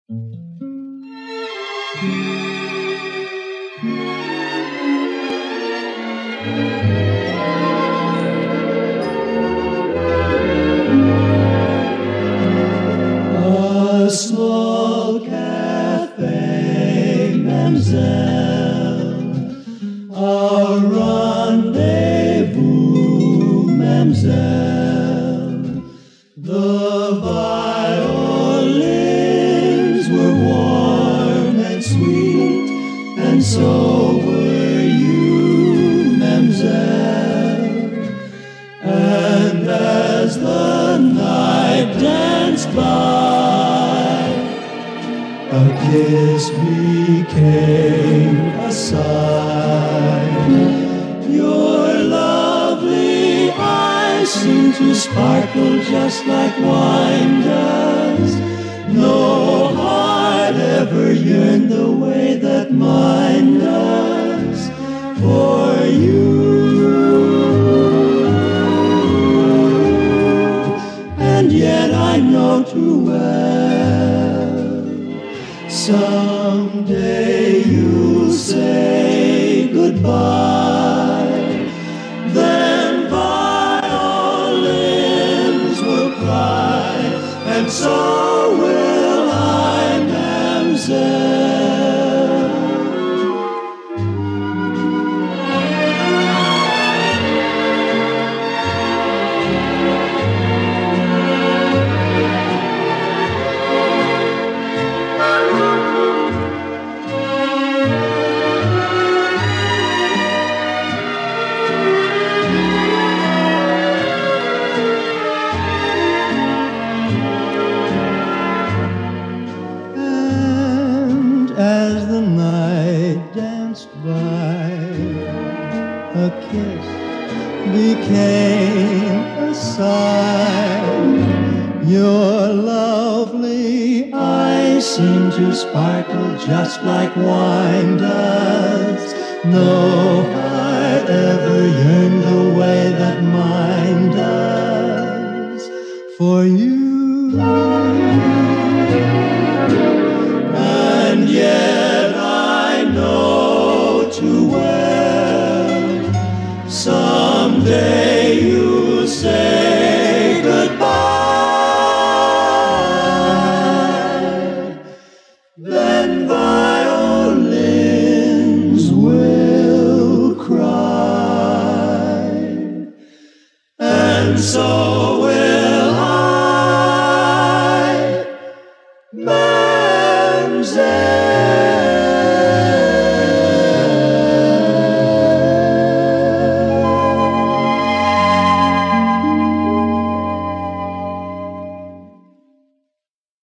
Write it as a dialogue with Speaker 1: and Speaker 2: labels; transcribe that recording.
Speaker 1: A small cafe, mademoiselle, our rendezvous, mademoiselle. The violins were warm and sweet, and so were you, mademoiselle. And as the night danced by, a kiss became a sigh. Your lovely eyes seem to sparkle just like wine does. No heart ever yearned the way that mine does for you. And yet I know too well, someday you'll say goodbye. Then violins will cry, and so will I, mademoiselle. As the night danced by, a kiss became a sigh. Your lovely eyes seem to sparkle just like wine does. No heart ever yearned the way that mine does for you. And yet I know too well, someday you'll say goodbye. Then violins will cry, and so will I, mademoiselle.